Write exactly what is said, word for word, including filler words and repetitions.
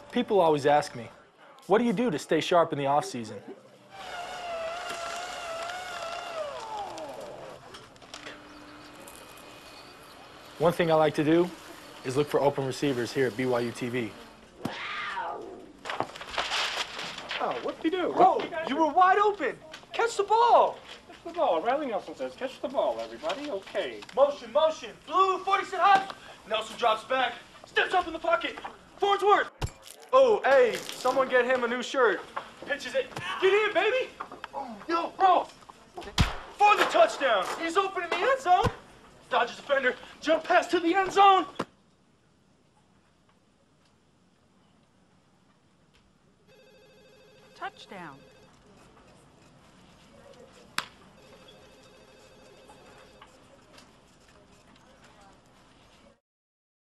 People always ask me, what do you do to stay sharp in the off season? One thing I like to do is look for open receivers here at B Y U T V. Oh, what'd you do? Oh, you were wide open. Catch the ball. Catch the ball. Riley Nelson says, catch the ball, everybody. Okay. Motion, motion. Blue, forty cent hot. Nelson drops back. Steps up in the pocket. Farnsworth. Oh, hey, someone get him a new shirt. Pitches it. Get in, baby. Yo, bro. For the touchdown. He's open in the end zone. Dodges defender. Jump pass to the end zone. Touchdown.